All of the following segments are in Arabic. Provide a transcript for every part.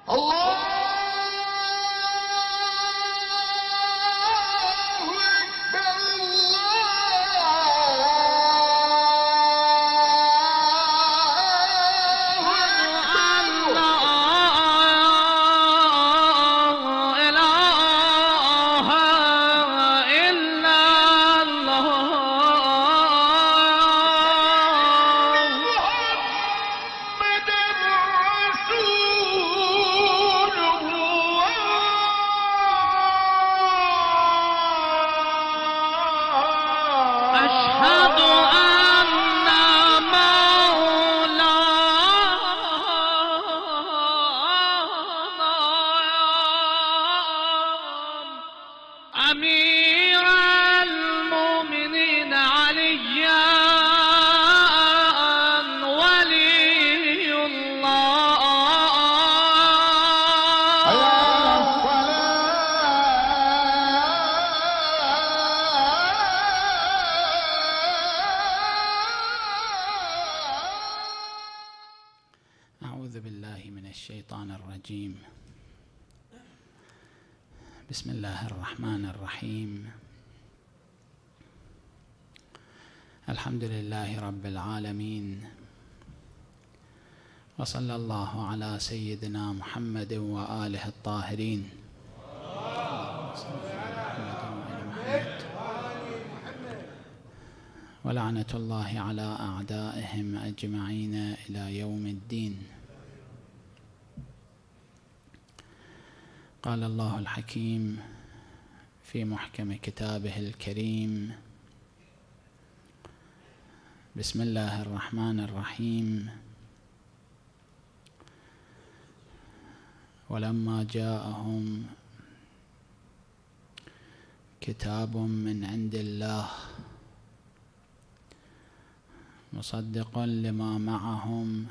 بسم الله الرحمن الرحيم. الحمد لله رب العالمين، وصلى الله على سيدنا محمد وآله الطاهرين. ولعنة الله على أعدائهم أجمعين إلى يوم الدين. قال الله الحكيم في محكم كتابه الكريم: بسم الله الرحمن الرحيم. ولما جاءهم كتاب من عند الله مصدق لما معهم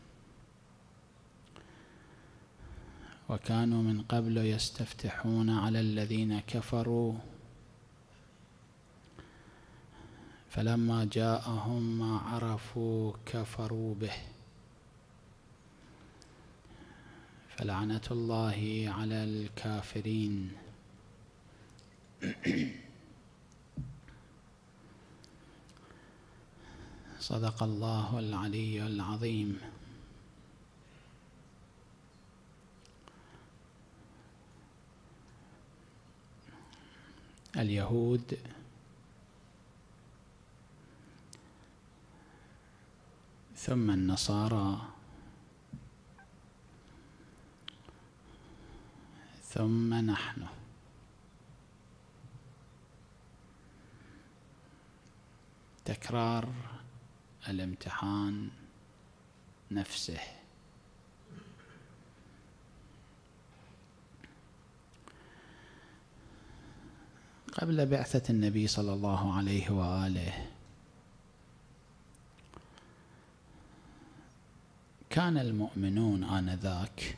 وكانوا من قبل يستفتحون على الذين كفروا فلما جاءهم ما عرفوا كفروا به فلعنة الله على الكافرين. صدق الله العلي العظيم. اليهود ثم النصارى ثم نحن. تكرار الامتحان نفسه. قبل بعثة النبي صلى الله عليه وآله كان المؤمنون آنذاك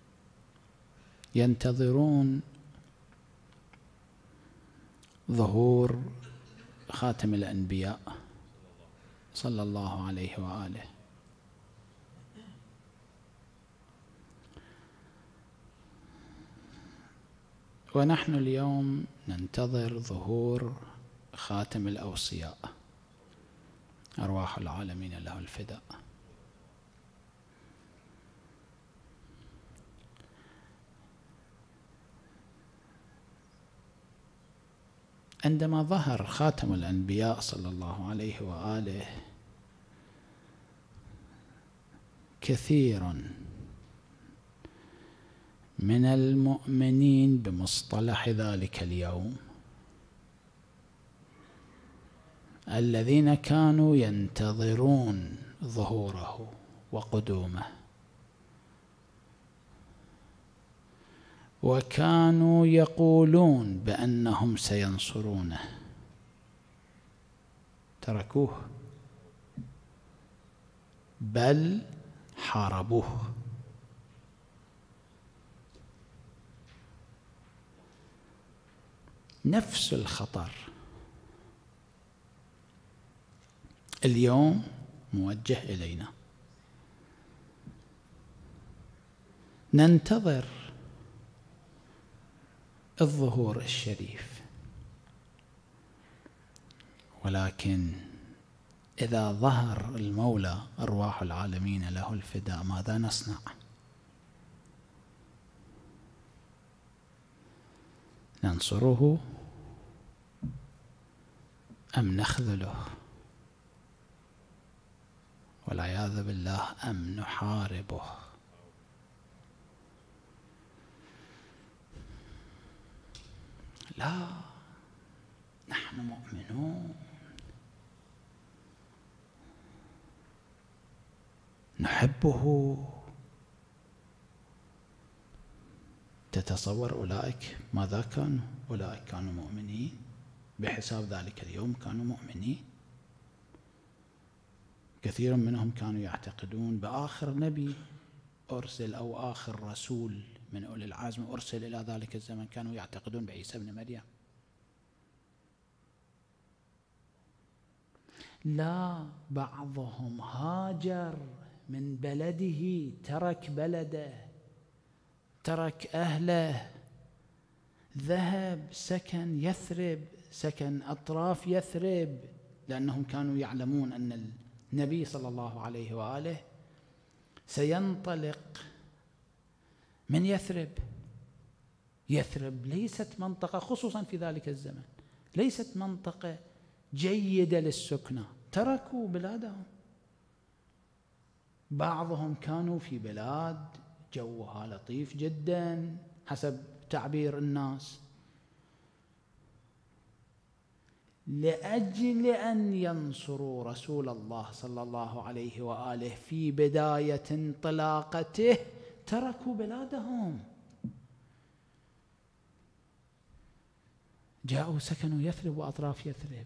ينتظرون ظهور خاتم الأنبياء صلى الله عليه وآله. ونحن اليوم ننتظر ظهور خاتم الأوصياء أرواح العالمين له الفداء. عندما ظهر خاتم الأنبياء صلى الله عليه وآله كثير من المؤمنين بمصطلح ذلك اليوم الذين كانوا ينتظرون ظهوره وقدومه وكانوا يقولون بأنهم سينصرونه تركوه بل حاربوه. نفس الخطر اليوم موجه إلينا. ننتظر الظهور الشريف، ولكن إذا ظهر المولى أرواح العالمين له الفداء ماذا نصنع؟ ننصره أم نخذله والعياذ بالله أم نحاربه؟ لا، نحن مؤمنون نحبه. تتصور أولئك ماذا كانوا؟ أولئك كانوا مؤمنين بحساب ذلك اليوم، كانوا مؤمنين. كثير منهم كانوا يعتقدون بآخر نبي أرسل أو آخر رسول من أولي العزم أرسل إلى ذلك الزمن، كانوا يعتقدون بعيسى ابن مريم. لا، بعضهم هاجر من بلده، ترك بلده، ترك أهله، ذهب سكن يثرب، سكن أطراف يثرب، لأنهم كانوا يعلمون أن النبي صلى الله عليه وآله سينطلق من يثرب. يثرب ليست منطقة، خصوصا في ذلك الزمن، ليست منطقة جيدة للسكنة، تركوا بلادهم. بعضهم كانوا في بلاد جوها لطيف جدا حسب تعبير الناس، لأجل أن ينصروا رسول الله صلى الله عليه وآله في بداية انطلاقته تركوا بلادهم، جاءوا سكنوا يثرب وأطراف يثرب.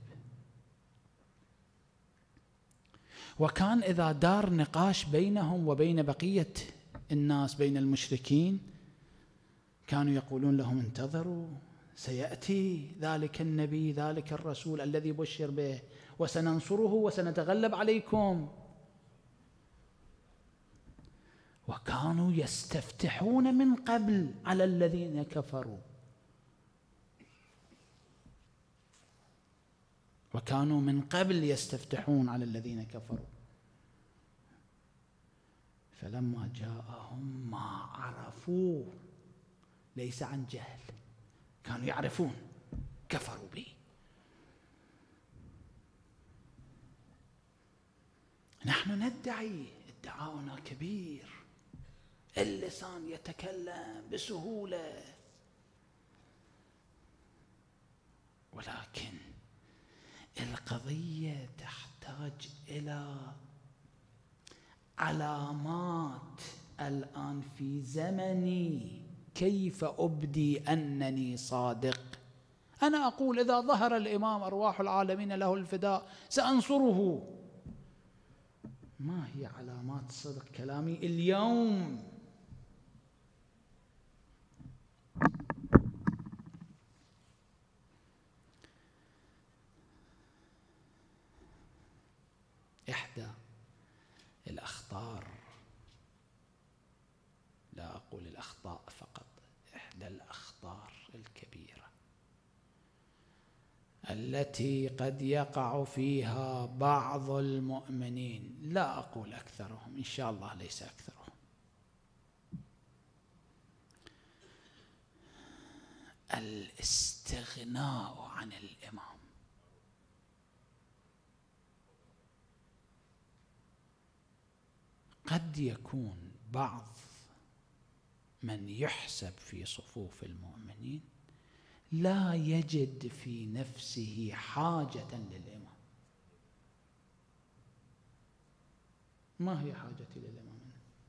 وكان إذا دار نقاش بينهم وبين بقية الناس، بين المشركين، كانوا يقولون لهم انتظروا، سيأتي ذلك النبي، ذلك الرسول الذي بشر به، وسننصره وسنتغلب عليكم. وكانوا يستفتحون من قبل على الذين كفروا، وكانوا من قبل يستفتحون على الذين كفروا. فلما جاءهم ما عرفوا، ليس عن جهل، كانوا يعرفون، كفروا به. نحن ندعي، ادعاؤنا كبير، اللسان يتكلم بسهولة، ولكن القضية تحتاج إلى علامات. الآن في زمني كيف أبدي أنني صادق؟ أنا أقول إذا ظهر الإمام أرواح العالمين له الفداء سأنصره. ما هي علامات صدق كلامي اليوم؟ إحدى الأخطار، لا أقول الأخطاء فقط، إحدى الأخطار الكبيرة التي قد يقع فيها بعض المؤمنين، لا أقول أكثرهم، إن شاء الله ليس أكثرهم، الاستغناء عن الإمام. قد يكون بعض من يحسب في صفوف المؤمنين لا يجد في نفسه حاجة للإمام. ما هي حاجتي للإمام؟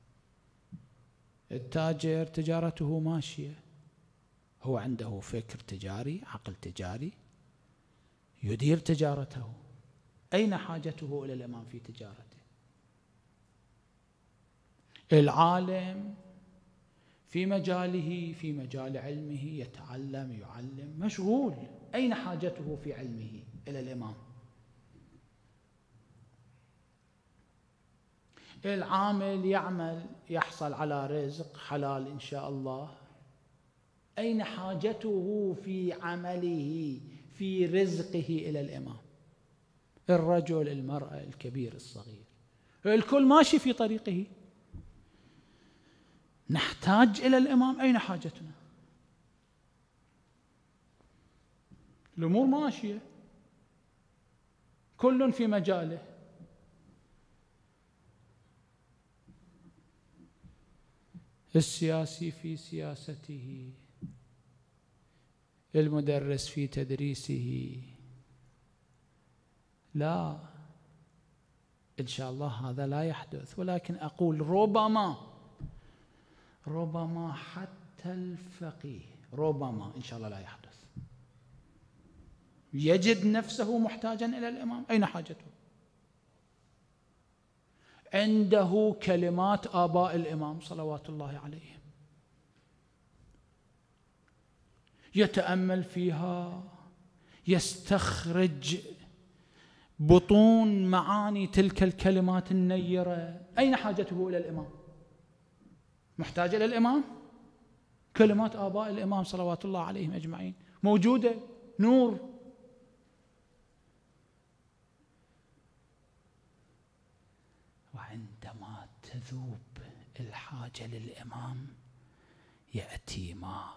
التاجر تجارته ماشية، هو عنده فكر تجاري، عقل تجاري، يدير تجارته، أين حاجته إلى الإمام في تجارته؟ العالم في مجاله، في مجال علمه، يتعلم يعلم، مشغول، أين حاجته في علمه إلى الإمام؟ العامل يعمل يحصل على رزق حلال إن شاء الله، أين حاجته في عمله في رزقه إلى الإمام؟ الرجل، المرأة، الكبير، الصغير، الكل ماشي في طريقه. نحتاج إلى الإمام، أين حاجتنا؟ الأمور ماشية، كل في مجاله. السياسي في سياسته، المدرس في تدريسه. لا، إن شاء الله هذا لا يحدث، ولكن أقول ربما حتى الفقيه ربما إن شاء الله لا يحدث، يجد نفسه محتاجا إلى الإمام. أين حاجته؟ عنده كلمات آباء الإمام صلوات الله عليهم، يتأمل فيها، يستخرج بطون معاني تلك الكلمات النيرة. أين حاجته إلى الإمام؟ محتاج إلى الإمام؟ كلمات آباء الإمام صلوات الله عليهم أجمعين موجودة، نور. وعندما تذوب الحاجة للإمام يأتي ما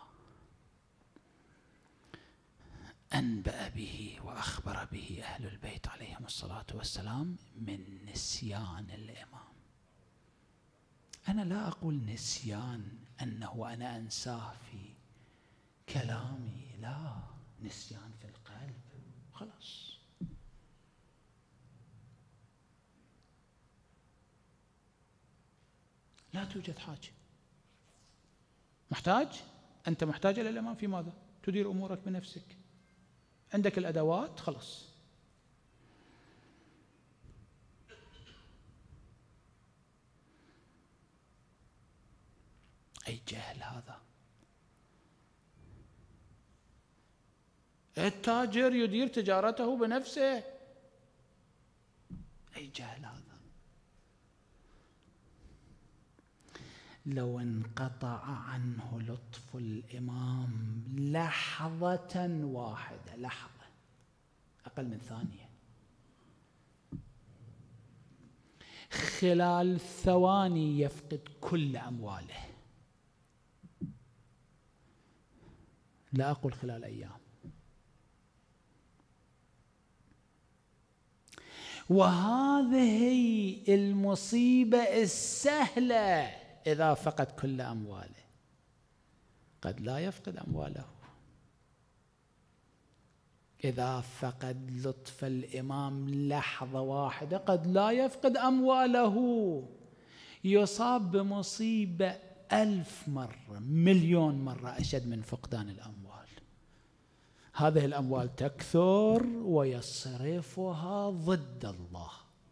أنبأ به وأخبر به أهل البيت عليهم الصلاة والسلام من نسيان الإمام. أنا لا أقول نسيان أنه أنا أنساه في كلامي، لا، نسيان في القلب خلاص. لا توجد حاجة. محتاج؟ أنت محتاج إلى الإمام في ماذا؟ تدير أمورك بنفسك، عندك الأدوات خلاص. أي جهل هذا! التاجر يدير تجارته بنفسه، أي جهل هذا! لو انقطع عنه لطف الإمام لحظة واحدة، لحظة أقل من ثانية، خلال ثواني يفقد كل أمواله، لا أقول خلال أيام. وهذه المصيبة السهلة إذا فقد كل أمواله. قد لا يفقد أمواله، إذا فقد لطف الإمام لحظة واحدة قد لا يفقد أمواله، يصاب بمصيبة 1000 مرة 1,000,000 مرة أشد من فقدان الأموال. هذه الأموال تكثر ويصرفها ضد الله،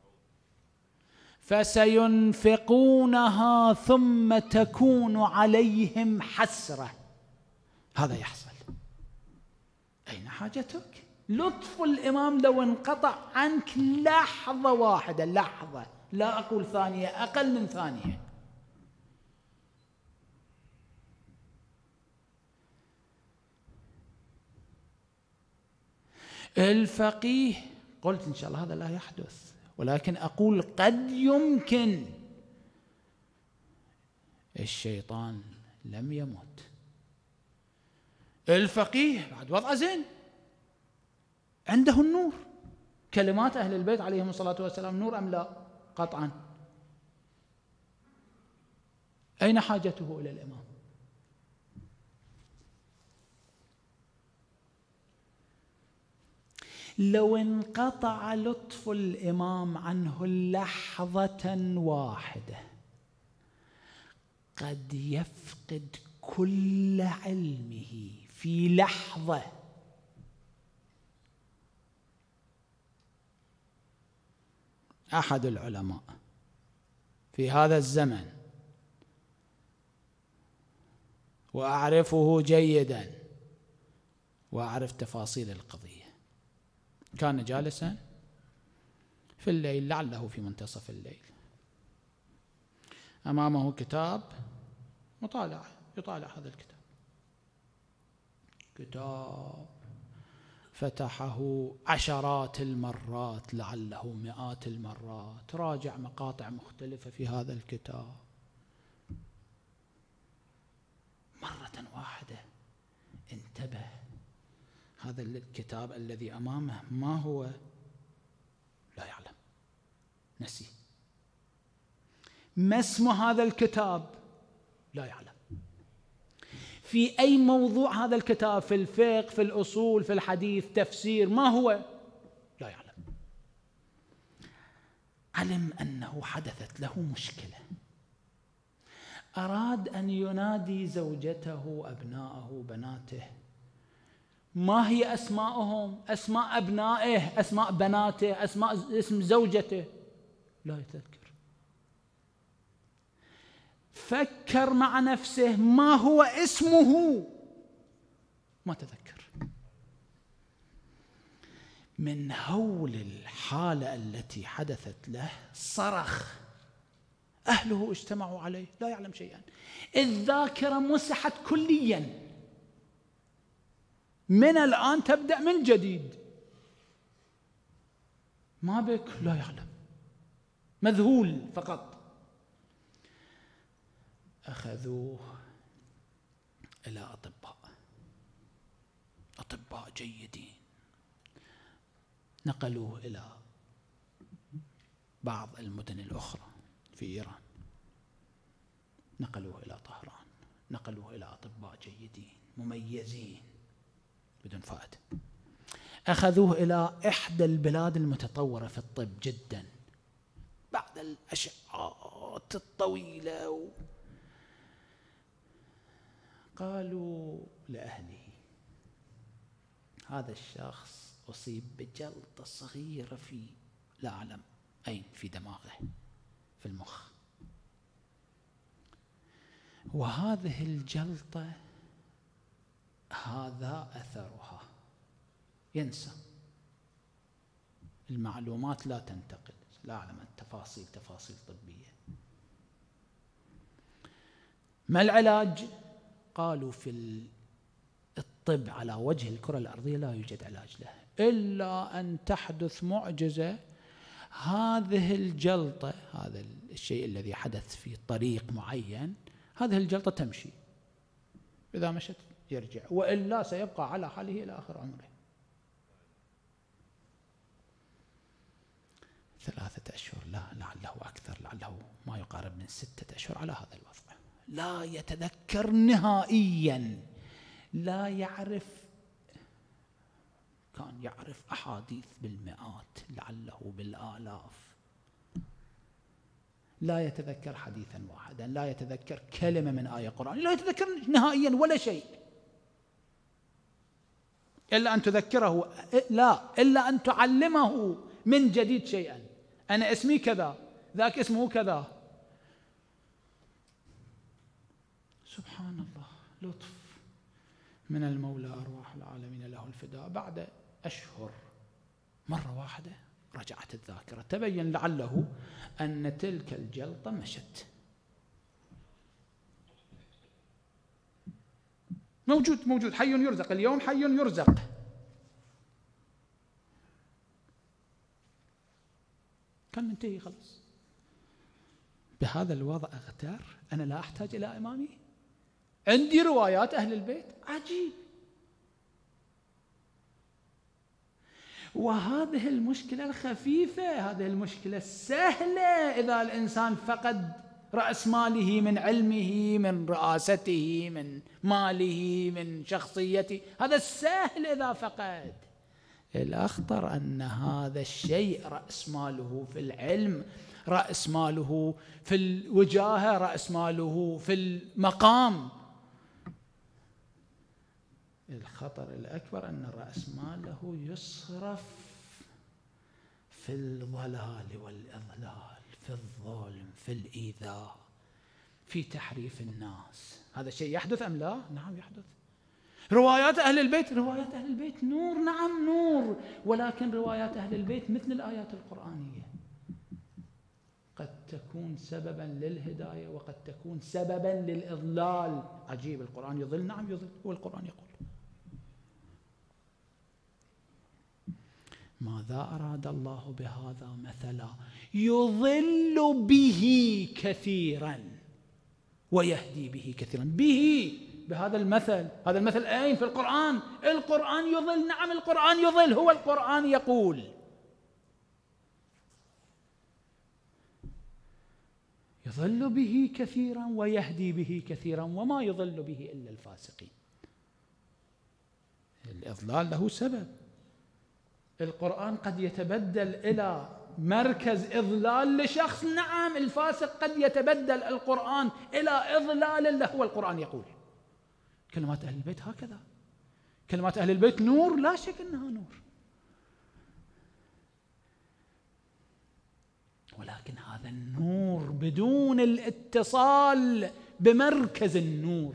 فسينفقونها ثم تكون عليهم حسرة. هذا يحصل. أين حاجتك؟ لطف الإمام لو انقطع عنك لحظة واحدة، لحظة، لا أقول ثانية، أقل من ثانية، الفقيه قلت إن شاء الله هذا لا يحدث، ولكن أقول قد يمكن. الشيطان لم يمت، الفقيه بعد وضعه زين، عنده النور. كلمات أهل البيت عليهم الصلاة والسلام نور أم لا؟ قطعا. أين حاجته إلى الإمام؟ لو انقطع لطف الإمام عنه لحظة واحدة قد يفقد كل علمه في لحظة. أحد العلماء في هذا الزمن وأعرفه جيدا وأعرف تفاصيل القضية، كان جالسا في الليل، لعله في منتصف الليل، أمامه كتاب مطالعة، يطالع هذا الكتاب، كتاب فتحه عشرات المرات، لعله مئات المرات، راجع مقاطع مختلفة في هذا الكتاب. مرة واحدة انتبه، هذا الكتاب الذي أمامه ما هو؟ لا يعلم، نسي. ما اسم هذا الكتاب؟ لا يعلم. في أي موضوع هذا الكتاب؟ في الفقه، في الأصول، في الحديث، تفسير، ما هو؟ لا يعلم. علم أنه حدثت له مشكلة، أراد أن ينادي زوجته، أبناءه، بناته، ما هي أسماءهم؟ أسماء أبنائه، أسماء بناته، اسم زوجته، لا يتذكر. فكر مع نفسه ما هو اسمه، ما تذكر. من هول الحالة التي حدثت له صرخ، أهله اجتمعوا عليه، لا يعلم شيئا. الذاكرة مسحت كليا، من الآن تبدأ من جديد. ما بك؟ لا يعلم، مذهول فقط. أخذوه إلى أطباء جيدين، نقلوه إلى بعض المدن الأخرى في إيران، نقلوه إلى طهران، نقلوه إلى أطباء جيدين مميزين بدون فائدة. أخذوه إلى إحدى البلاد المتطورة في الطب جدا، بعد الأشعات الطويلة قالوا لأهله هذا الشخص أصيب بجلطة صغيرة في لا أعلم أين، في دماغه، في المخ، وهذه الجلطة هذا أثرها، ينسى المعلومات، لا تنتقل، لا أعلم التفاصيل، تفاصيل طبية. ما العلاج؟ قالوا في الطب على وجه الكرة الأرضية لا يوجد علاج له إلا أن تحدث معجزة، هذه الجلطة، هذا الشيء الذي حدث في طريق معين، هذه الجلطة تمشي، إذا مشت يرجع، وإلا سيبقى على حاله إلى آخر عمره. 3 أشهر، لا لعله أكثر، لعله ما يقارب من 6 أشهر على هذا الوضع، لا يتذكر نهائيا، لا يعرف، كان يعرف أحاديث بالمئات لعله بالآلاف، لا يتذكر حديثا واحدا، لا يتذكر كلمة من آية قرآنية، لا يتذكر نهائيا ولا شيء، إلا أن تذكره، لا إلا أن تعلمه من جديد شيئا. أنا اسمي كذا، ذاك اسمه كذا. سبحان الله، لطف من المولى، أرواح العالمين له الفداء. بعد أشهر مرة واحدة رجعت الذاكرة، تبين لعله أن تلك الجلطة مشت. موجود، حي يرزق، اليوم حي يرزق. كان منتهي خلاص. بهذا الوضع أغتر، أنا لا أحتاج إلى إمامي، عندي روايات أهل البيت، عجيب. وهذه المشكلة الخفيفة، هذه المشكلة السهلة، إذا الإنسان فقد رأس ماله، من علمه، من رئاسته، من ماله، من شخصيته، هذا السهل إذا فقد. الأخطر أن هذا الشيء رأس ماله في العلم، رأس ماله في الوجاهة، رأس ماله في المقام. الخطر الأكبر أن رأس ماله يصرف في الضلال والإضلال، في الظلم، في الإيذاء، في تحريف الناس. هذا الشيء يحدث أم لا؟ نعم يحدث. روايات أهل البيت، روايات أهل البيت نور، نعم نور، ولكن روايات أهل البيت مثل الآيات القرآنية، قد تكون سببا للهداية وقد تكون سببا للإضلال. عجيب، القرآن يضل؟ نعم يضل، هو القرآن يقول. ماذا أراد الله بهذا مثلا؟ يضل به كثيرا ويهدي به كثيرا. بهذا المثل. هذا المثل أين في القرآن؟ القرآن يضل، نعم القرآن يضل، هو القرآن يقول. يضل به كثيرا ويهدي به كثيرا، وما يضل به إلا الفاسقين. الإضلال له سبب. القرآن قد يتبدل إلى مركز إضلال لشخص، نعم الفاسق قد يتبدل القرآن إلى إضلال له، هو القرآن يقول. كلمات أهل البيت هكذا. كلمات أهل البيت نور، لا شك أنها نور، ولكن هذا النور بدون الاتصال بمركز النور.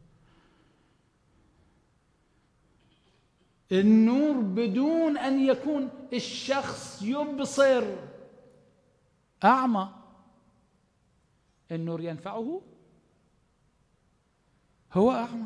النور بدون أن يكون الشخص يبصر، أعمى، النور ينفعه؟ هو أعمى.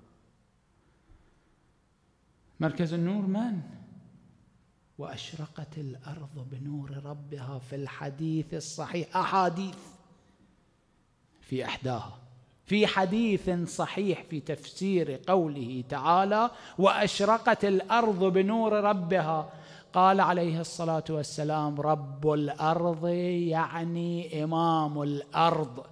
مركز النور من؟ وأشرقت الأرض بنور ربها في الحديث الصحيح. أحاديث في إحداها، في حديث صحيح في تفسير قوله تعالى وأشرقت الأرض بنور ربها، قال عليه الصلاة والسلام رب الأرض يعني إمام الأرض.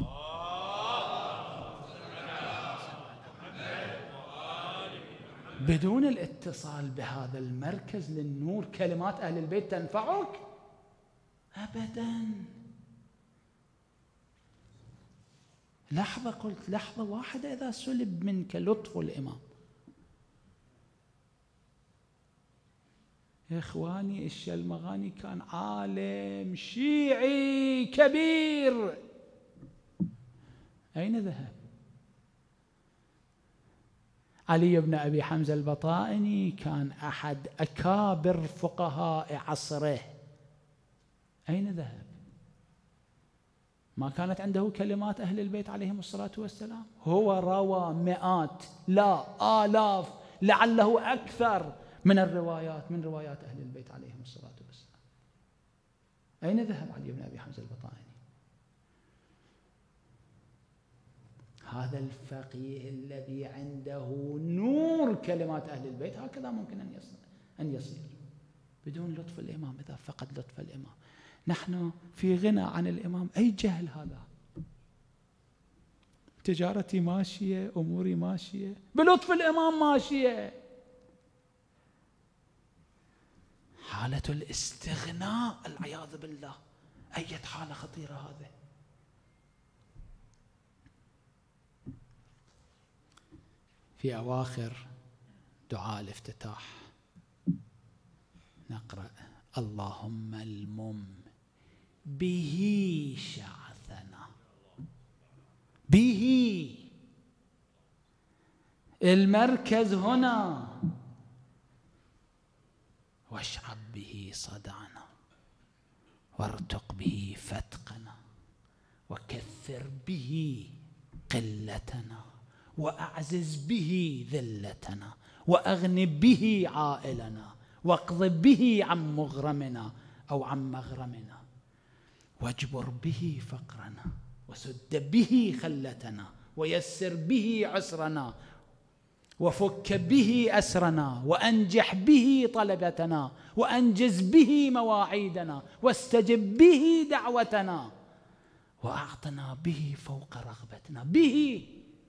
بدون الاتصال بهذا المركز للنور كلمات أهل البيت تنفعك؟ أبدا. لحظة، قلت لحظة واحدة إذا سلب منك لطف الإمام. يا إخواني، الشلمغاني كان عالم شيعي كبير، أين ذهب؟ علي بن أبي حمزة البطائني كان أحد أكابر فقهاء عصره، أين ذهب؟ ما كانت عنده كلمات أهل البيت عليهم الصلاة والسلام؟ هو روى مئات لا آلاف لعله أكثر من الروايات، من روايات أهل البيت عليهم الصلاة والسلام. أين ذهب علي بن أبي حمزة البطائني؟ هذا الفقيه الذي عنده نور كلمات أهل البيت هكذا ممكن أن يصير بدون لطف الإمام. إذا فقد لطف الإمام نحن في غنى عن الإمام. أي جهل هذا؟ تجارتي ماشية، أموري ماشية، بلطف الإمام ماشية. حالة الاستغناء، العياذ بالله، أي حالة خطيرة هذه. في أواخر دعاء الافتتاح نقرأ اللهم المم به شعثنا، به المركز هنا، واشعب به صدعنا، وارتق به فتقنا، وكثر به قلتنا، وأعزز به ذلتنا، وأغن به عائلنا، واقض به عن مغرمنا أو عن مغرمنا، واجبر به فقرنا، وسد به خلتنا، ويسر به عسرنا، وفك به أسرنا، وأنجح به طلبتنا، وأنجز به مواعيدنا، واستجب به دعوتنا، وأعطنا به فوق رغبتنا. به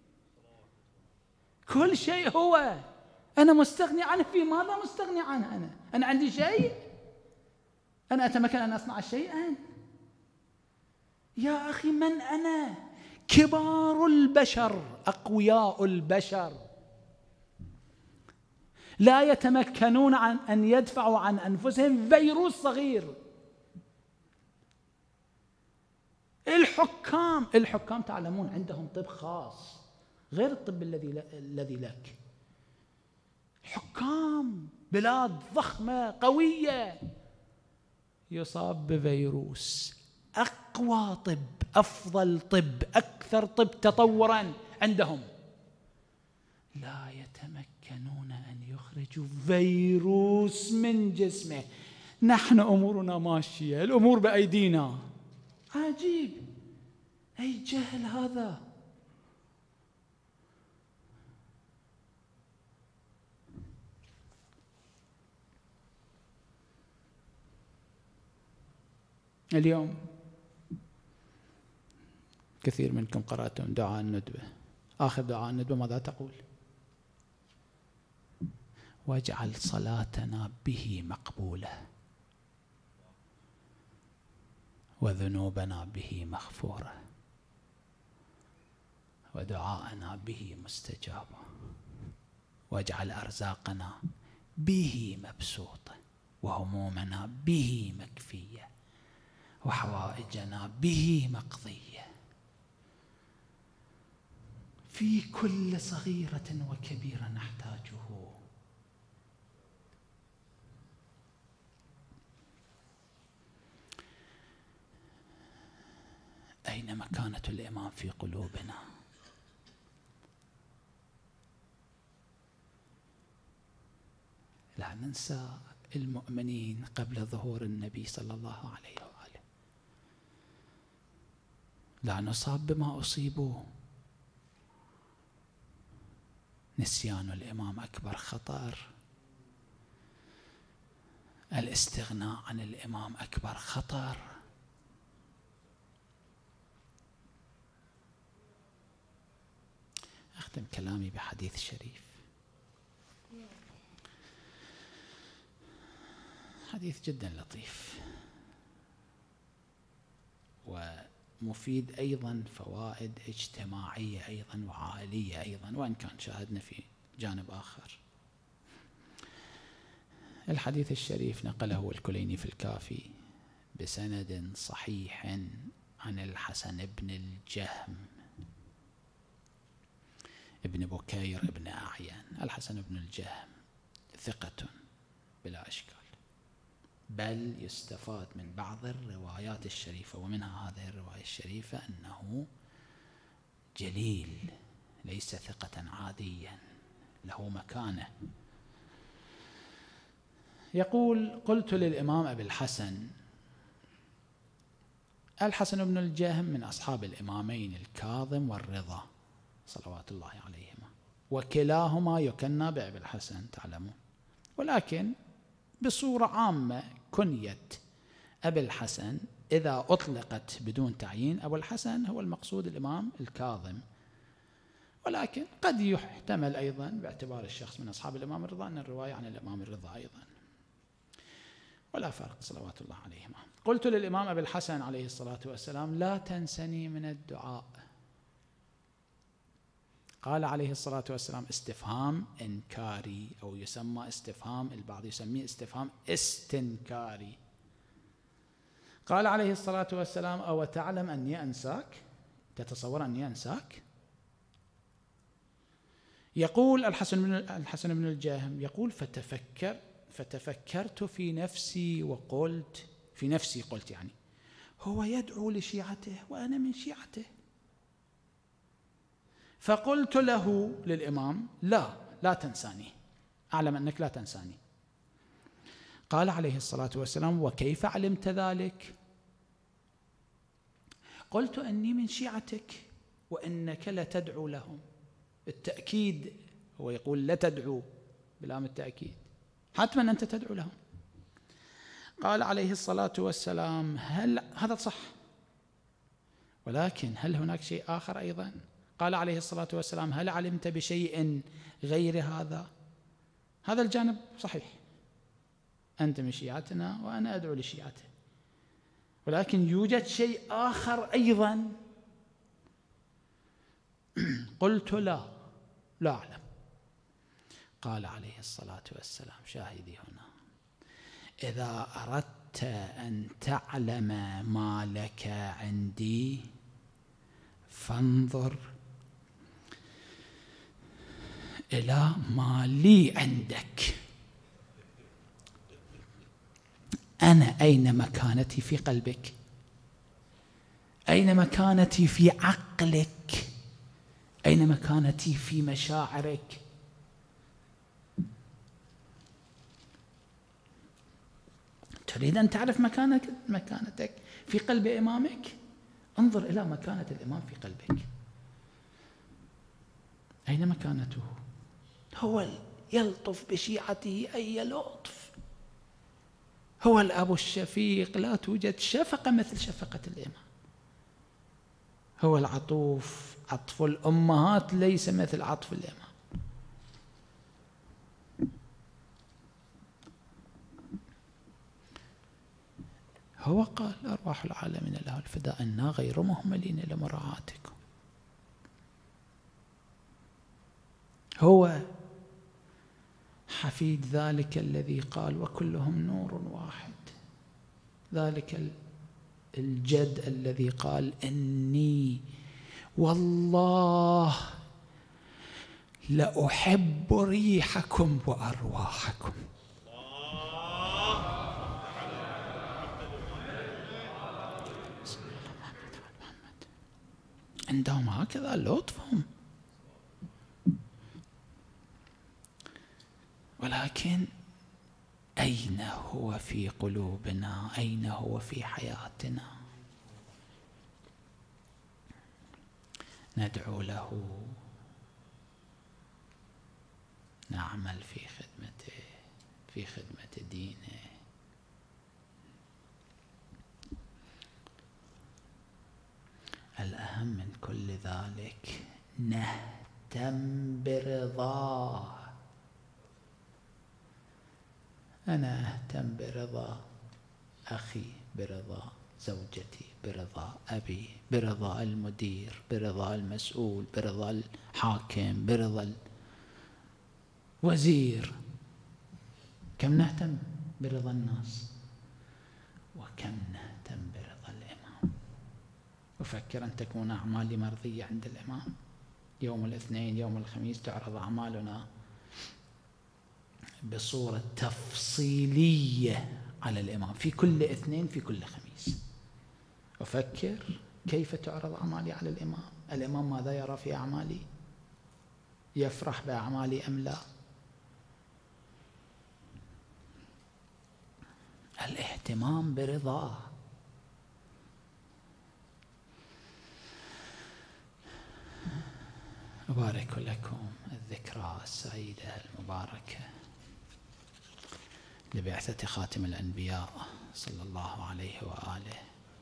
كل شيء هو. أنا مستغني عنه. في ماذا مستغني عنه؟ أنا عندي شيء؟ أنا أتمكن أن أصنع شيئا؟ يا أخي، من أنا؟ كبار البشر، أقوياء البشر لا يتمكنون عن أن يدفعوا عن أنفسهم فيروس صغير. الحكام تعلمون عندهم طب خاص غير الطب الذي لك. حكام بلاد ضخمة قوية يصاب بفيروس أقوى طب، أفضل طب، أكثر طب تطوراً عندهم، لا يتمكنون أن يخرجوا فيروس من جسمه. نحن أمورنا ماشية، الأمور بأيدينا. عجيب، أي جهل هذا! اليوم كثير منكم قرأتم دعاء الندبة، آخر دعاء الندبة ماذا تقول؟ واجعل صلاتنا به مقبولة وذنوبنا به مغفورة ودعاءنا به مستجابة، واجعل أرزاقنا به مبسوطة وهمومنا به مكفية وحوائجنا به مقضية، في كل صغيرة وكبيرة نحتاجه. أين مكانة الإمام في قلوبنا؟ لا ننسى المؤمنين قبل ظهور النبي صلى الله عليه وآله، لا نصاب بما أصيبوا. نسيان الإمام أكبر خطر، الاستغناء عن الإمام أكبر خطر. أختم كلامي بحديث شريف، حديث جدا لطيف ومفيد أيضا، فوائد اجتماعية أيضا وعائلية أيضا، وإن كان شاهدنا في جانب آخر. الحديث الشريف نقله الكليني في الكافي بسند صحيح عن الحسن بن الجهم ابن بكير ابن أعين. الحسن بن الجهم ثقة بلا إشكال، بل يستفاد من بعض الروايات الشريفة، ومنها هذه الرواية الشريفة أنه جليل، ليس ثقة عاديا، له مكانة. يقول: قلت للإمام أبي الحسن، الحسن بن الجهم من أصحاب الإمامين الكاظم والرضا صلوات الله عليهما، وكلاهما يكنى بأبي الحسن تعلمون، ولكن بصورة عامة كنية أبي الحسن إذا أطلقت بدون تعيين أبو الحسن هو المقصود الإمام الكاظم، ولكن قد يحتمل أيضا باعتبار الشخص من أصحاب الإمام الرضا أن الرواية عن الإمام الرضا أيضا، ولا فرق صلوات الله عليهما. قلت للإمام أبي الحسن عليه الصلاة والسلام: لا تنسني من الدعاء. قال عليه الصلاة والسلام استفهام إنكاري، أو يسمى استفهام، البعض يسميه استفهام استنكاري. قال عليه الصلاة والسلام: أو تعلم أني أنساك؟ تتصور أني أنساك؟ يقول الحسن بن الجهم يقول: فتفكرت في نفسي وقلت، في نفسي قلت يعني هو يدعو لشيعته وأنا من شيعته، فقلت له للإمام: لا تنساني، أعلم أنك لا تنساني. قال عليه الصلاة والسلام: وكيف علمت ذلك؟ قلت أني من شيعتك وإنك لتدعو لهم. التأكيد، هو يقول لا تدعو بلام التأكيد، حتما أنت تدعو لهم. قال عليه الصلاة والسلام: هذا صح، ولكن هل هناك شيء آخر أيضا؟ قال عليه الصلاة والسلام: هل علمت بشيء غير هذا؟ هذا الجانب صحيح، أنت من شيعتنا وأنا أدعو لشيعته، ولكن يوجد شيء آخر أيضا. قلت لا أعلم. قال عليه الصلاة والسلام، شاهدي هنا: إذا أردت أن تعلم ما لك عندي فانظر إلى ما لي عندك، أنا أين مكانتي في قلبك؟ أين مكانتي في عقلك؟ أين مكانتي في مشاعرك؟ تريد أن تعرف مكانتك في قلب إمامك؟ انظر إلى مكانة الإمام في قلبك. أين مكانته؟ هو يلطف بشيعته أي لطف، هو الأب الشفيق، لا توجد شفقة مثل شفقة الإمام. هو العطوف، عطف الأمهات ليس مثل عطف الإمام. هو قال: أرواح العالمين له الفداء، إنا غير مهملين لمراعاتكم. هو حفيد ذلك الذي قال: وكلهم نور واحد. ذلك الجد الذي قال: إني والله لأحب ريحكم وأرواحكم. عندهم هكذا لطفهم. ولكن أين هو في قلوبنا؟ أين هو في حياتنا؟ ندعو له، نعمل في خدمته، في خدمة دينه. الأهم من كل ذلك نهتم برضاه. أنا أهتم برضا أخي، برضا زوجتي، برضا أبي، برضا المدير، برضا المسؤول، برضا الحاكم، برضا الوزير. كم نهتم برضا الناس وكم نهتم برضا الإمام. أفكر أن تكون أعمالي مرضية عند الإمام. يوم الاثنين، يوم الخميس تعرض أعمالنا بصورة تفصيلية على الإمام، في كل اثنين، في كل خميس. أفكر كيف تعرض أعمالي على الإمام. الإمام ماذا يرى في أعمالي؟ يفرح بأعمالي أم لا؟ الاهتمام برضاه. أبارك لكم الذكرى السعيدة المباركة لبعثة خاتم الأنبياء صلى الله عليه وآله.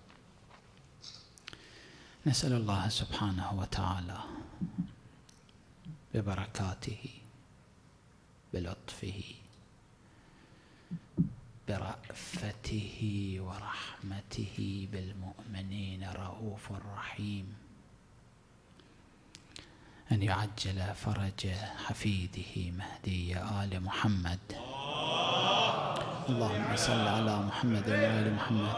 نسأل الله سبحانه وتعالى ببركاته، بلطفه، برأفته ورحمته بالمؤمنين رؤوف رحيم، أن يعجل فرج حفيده مهدي آل محمد. اللهم صل على محمد وآل محمد.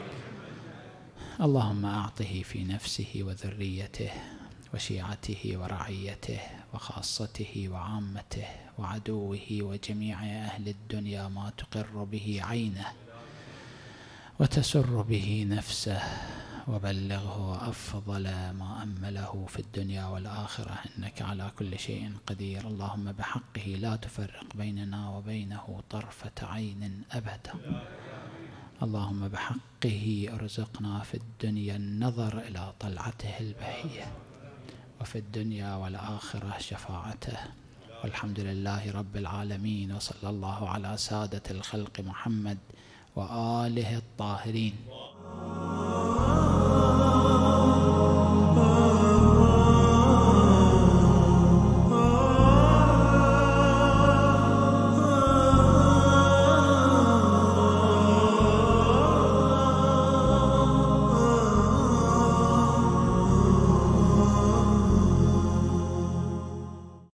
اللهم أعطه في نفسه وذريته وشيعته ورعيته وخاصته وعامته وعدوه وجميع أهل الدنيا ما تقر به عينه وتسر به نفسه، وبلغه أفضل ما أمله في الدنيا والآخرة، إنك على كل شيء قدير. اللهم بحقه لا تفرق بيننا وبينه طرفة عين أبدا. اللهم بحقه ارزقنا في الدنيا النظر إلى طلعته البهية، وفي الدنيا والآخرة شفاعته. والحمد لله رب العالمين، وصلى الله على سادة الخلق محمد وآله الطاهرين.